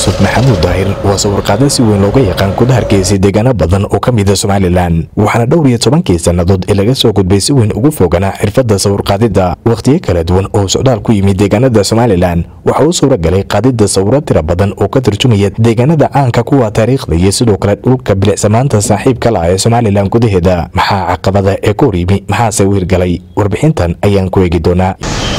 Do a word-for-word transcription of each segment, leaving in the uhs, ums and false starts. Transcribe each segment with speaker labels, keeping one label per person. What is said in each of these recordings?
Speaker 1: يوسف محمود داهر وصور قادسي ونوغي يقان كود هركيسي ديغانا بدن او كميدا سوماليلان وحنا دوري tobankii sannadood ee laga soo gudbay si weyn ugu foogana xirfadda sawir qaadida waqtiyo kala duwan oo socdaal ku yimid deegaanada Soomaaliland waxa uu suura galay qaadida sawirro tiro badan oo ka tarjumaya deegaanada caanka kuwa taariikhda iyo sidoo kale dhulka bilicsamaanta saaxiibka la ah ee Soomaaliland gudaheeda maxaa caqabada ee ku riimi maxaa se wir galay warbixintan ayaan ku eegi doonaa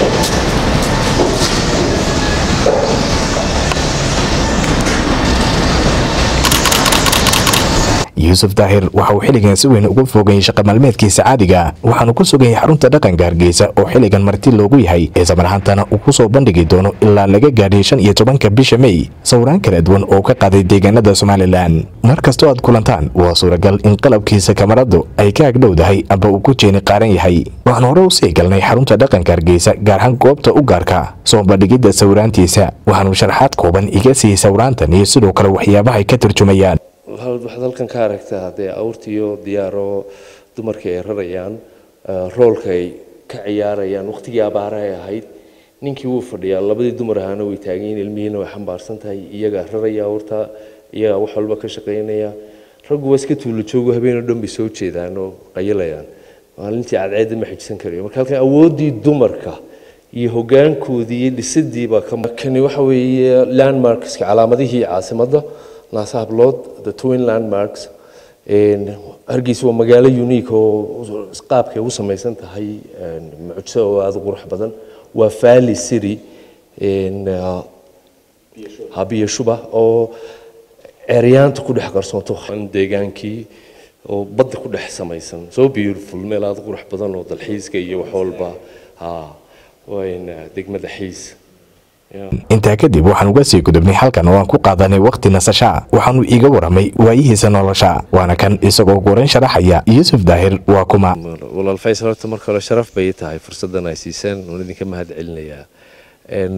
Speaker 1: يوسف داهر وحو حلقان سوين ugu foogay shaqo maalmeedkiisa caadiga waxaanu ku sugay xarunta dhaqanka Hargeysa oo xilligan marti loogu yahay ee samarhantana uu ku soo bandhigi doono ilaa laga gaadhay shan iyo tobanka bisha May sawiraan kala duwan oo ka qaaday deegaanada Soomaaliland markasta aad kulantaan waa suuragal in qalabkiisa kamaradu ay ka agdhowdahay aba uu ku jeeni qaaran yahay waxaan hore u sii galnay xarunta dhaqanka Hargeysa gaar ahaan goobta u gaarka soo bandhigida sawiraantiisa waxaanu sharaxaad kooban iga siiyay sawiraantan iyo sidoo kale waxyaabaha ay ka tarjumayaan
Speaker 2: waxaad halkan ka aragtaa hadee awrtiyo diyaaro dumarka ay rarayaan roolka ay ka ciyaarayaan waqtigii abaaraha ay ahayd ninkii wuu fadhiyaa labadii dumar ahana way taagan ilmihiina way xambaarsan tahay iyaga raraya awrta iyaga wax walba ka shaqeynaya raggu waa iska tuulo joogo habeen dhan bay soo jeedaan oo qayilayaan maalintii cadceed ma xijsan karayo marka halkan awoodii dumarka iyo hoggaankoodii iyo dhisidii baa ka kani waxa weeye landmarks calaamadihii caasimadda ناسها بلود the twin landmarks in Hargeysa waa magaalo unique oo qaabkay u samaysan tahay mucjiso oo aad u qurux badan waa Valley City in habiye shuba oo ereyaanta ku dhex qarsoonto deegaankii oo badda ku dhex samaysan so beautiful meel aad u qurux badan oo dalxiiska iyo wax walba ha waa in degmada xiis
Speaker 1: inta kadib waxaan uga sii gudubnay halkan oo aan ku qaadanay waqti nasasho waxaanu iiga waramay waayihiisa nolosha waana kan isagoo goran sharaxaya Yuusuf Daahir waa kuma
Speaker 2: walaal Faysal marka hore sharaf bay tahay fursadan ay siiseen oo idinka mahad celinayaa in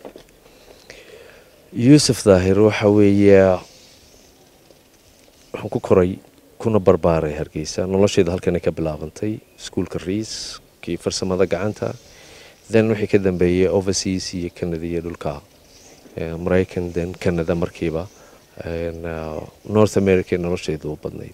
Speaker 2: Yuusuf Daahir waxa weeye waxaan ku koray kuna barbaaray Hargeysa nolosheeda halkan ka bilaabantay iskuulka Riis kii farsamada gacanta then wixii ka dambeeyay overseas iyo Canada iyo dhulka American then Canada markiiba and North America nolosheedu u badnayd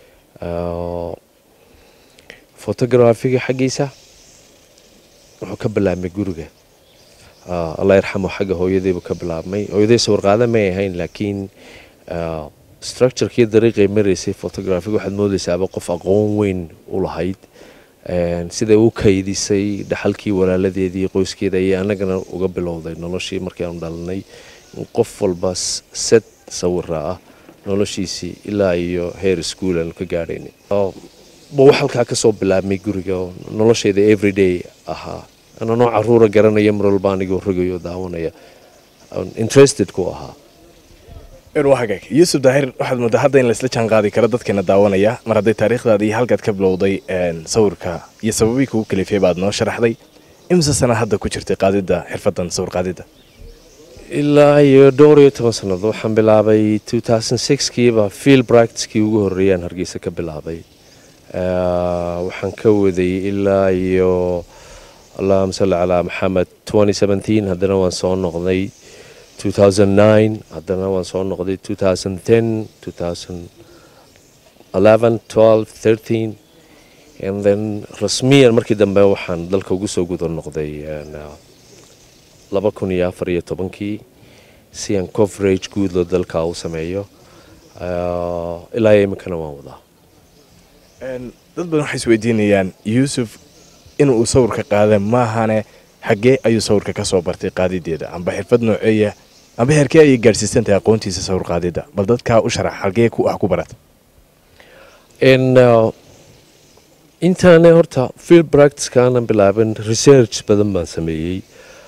Speaker 2: photography xaqiisa wuxuu ka bilaabmay guriga Allah yarxamo xaga hooyadeebu ka bilaabmay hooyadeey sawir qaada ma ahayn laakiin structure-kii dariiqay mareysay photography waxaad moodaysaa qof aqoon weyn u lahayd sida uu kaydisay dhaxalkii walaaladeedii qoyskeeda ay anagana uga bilowday noloshii markii aan dhalanay qof walba set sawira ah noloshiisii ilaa iyo heer school aan ka gaadhaynay oo wax halka ka soo bilaabmay guriga nolosheeda everyday aha ana nooc caruura garanaya mar walba aniga rogayo daawanaya interested ku aha
Speaker 1: وهاجك يوسف داهر واحد من هذا اللي سلتشان قاضي كردت كنا داوانيا مرة دي تاريخ هذه هل قد قبل وضي صورك يسويك وكل في بعض نشر حضي إمس سنة هذا كشرت قاضي ده حرفة صور قاضي ده
Speaker 2: إلا يدوري توصلنا ذو حن بلعبي two thousand six كيبا فيل براكتس كي وجه الريان هرجيسة كبلعبي وحن كودي إلا يو اللهم صل على محمد twenty seventeen هذا نوع صون نقضي two thousand nine haddana waan soo noqday two thousand ten two thousand eleven twelve thirteen and then rasmiyan markii dambe waxaan dalka ugu soo gudan noqday laba kun iyo afar iyo tobankii si aan coverage guud loo dalka u sameeyo ilaa imikana waan wadaa
Speaker 1: dad badan waxay isweydiinayaan Yuusuf inuu sawirka qaada maahane xagee ayuu sawirka ka soo bartay qaadideeda amba xirfad nooceeya amba heerkee ay gaarsiisantay aqoontiisa sawir qaadida bal dadka u sharax halkee ku ah ku barat
Speaker 2: in intaane horta field practice kana bilaaban research badan baan sameeyay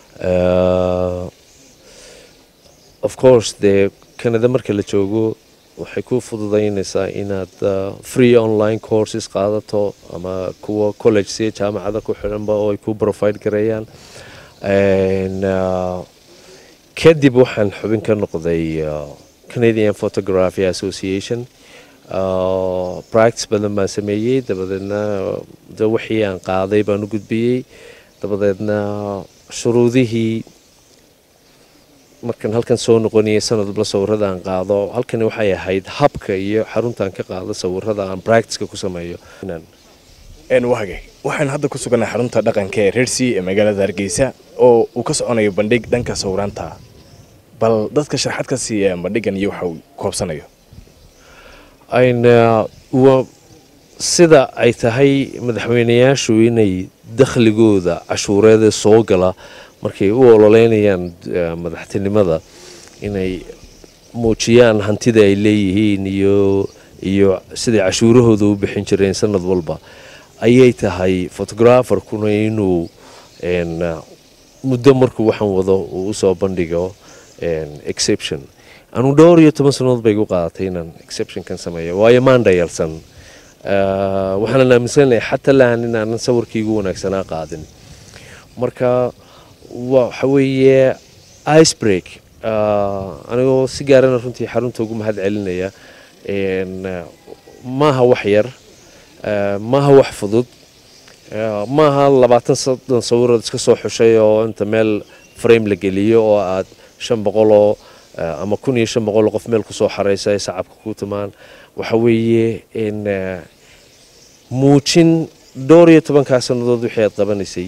Speaker 2: of course the Canada marka la joogo waxay ku fududaynaysaa inaad free online courses qaadato ama kuwa college si jaamacada ku xiranba oo ay ku provide gareeyaan and kadib waxaan xubin ka noqday Canadian Photography Association practice badan baan sameeyay dabadeedna wixii aan qaaday baan u gudbiyay dabadeedna shuruudihii markan halkan soo noqonayay sanadba sawirada aan qaado halkani waxay ahayd habka iyo xaruntan ka qaado sawirada aan practice ku sameeyo
Speaker 1: een wahage waxaan hadda ku suganahay xarunta dhaqanka ee Reer Sea ee magaalada Hargeysa oo uu ka soconayo bandhig dhanka sawiranta bal dadka sharaxaad ka siiya bandhigan iyo waxa uu koobsanayo
Speaker 2: ayna waa sida ay tahay madaxweynayaashu inay dakhligooda cashuureeda soo gala markay u ololeynayaan madaxtinimada inay muujiyaan hantida ay leeyihiin iyo iyo sida cashuurahooda u bixin jireen sanad walba ayay tahay photographer kuna inuu een muddo markuu waxaan wado uu soo bandhigo een exception anu dhowr iyo toban sanadood bay ugu qaadatay inaan exception kan sameeyo waayo maan dhayalsan waxaan aaminsanahay xataa laan inaan sawirkaygu wanaagsanaa qaadin marka waxa weeye ice break anigoo si gaarana runtii xarunta ugu mahad celinaya een maaha wax yar maaha wax fudud maaha labaatan soddon sawirad iska soo xushay oo inta meel frame la geliyo oo aad shan boqol oo ama kun iyo shan boqol qof meel ku soo xareysay sacabka ku tumaan waxa weeye in muujin dhowr iyo toban ka sanadood wixii aad qabanaysay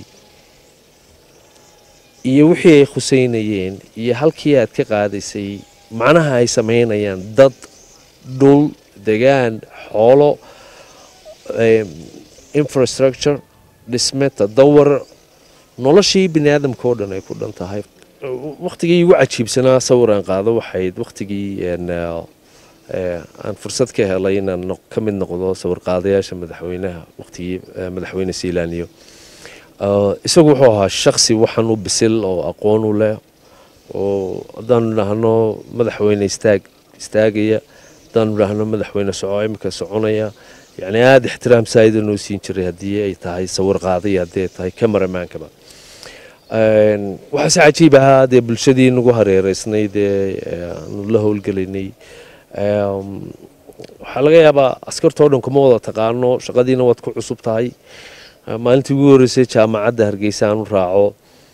Speaker 2: iyo wixii ay khuseynayeen iyo halkii aad ka qaadaysay macnaha ay sameynayaan dad dhul degaan xoolo infrastructure dhismeta dawar noloshii bini'aadamka oo dhan ay ku dhan tahay waqtigii ugu cajiibsanaa sawir aan qaado waxayd waqtigii aan fursad ka helay inaan ka mid noqdo sawir qaadayaasha madaxweynaha waqtigii madaxweyne Siilaaniyo isagu wuxuu ahaa shakhsi waxaan u bisil oo aqoon u leh oo hadaan dhahno madaxweyne istaag istaagaya hadaan dhahno madaxweyne soco imika soconaya yani aad ixtiraam saayid inuu siin jiray haddii ay tahay sawir qaadaya haddii ay tahay cameraman kaba waxaa si cajiib ahaa dee bulshadii nagu hareereysnayd ee aanu la howlgelaynay waxaa laga yaabaa askartoo dhan kuma wada taqaano shaqadiina waad ku cusub tahay maalintii ugu horeysay jaamacadda Hargeysa aan u raaco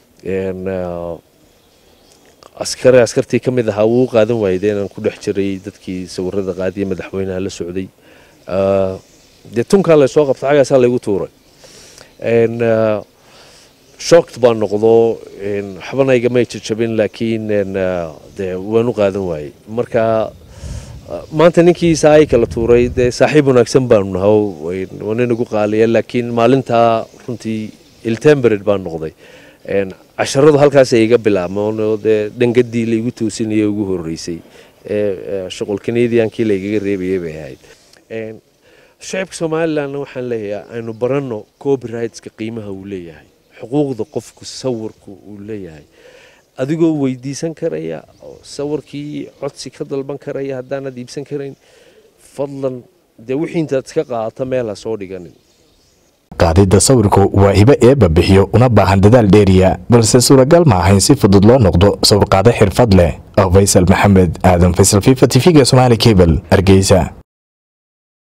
Speaker 2: askari askartii ka mid ahaa wuu qaadan waayay inaan ku dhex jiray dadkii sawirada qaadiya madaxweynaha la socday dee tunkaa la soo qabtay xagaasaa laygu tuuray shocked baan noqdo waxbana igama jajabin laakiin dee waan u qaadan waayay marka maanta ninkii saay kala tuuray dee saaxiib wanaagsan baanu nahay waan inagu qaaliya laakiin maalintaa runtii iltembered baan noqday casharadu halkaas ay iga bilaabmaan oo dee dhangadii laygu toosinayay ugu horeysay shaqol Canadian-kii la igaga reebayay bay ahayd shacabka Soomaaliland waxaan leeyahay aynu baranno copyright-ka qiimaha uu leeyahay xuquuqda qofku sawirku uu leeyahay adigoo weydiisan karaya sawirkii codsi ka dalban karaya haddaanad iibsan karayn fadlan dee wixii intaad iska qaadato meel ha soo dhiganin
Speaker 1: qaadida sawirku waa hibo eeba bixiyo una baahan dadaal dheeriya balse suuragal ma ahayn si fudud loo noqdo sawir qaade xirfad leh oo Faysal Maxamed Aadan Faysal FIFA T V-ga Somali Cable Hargeysa.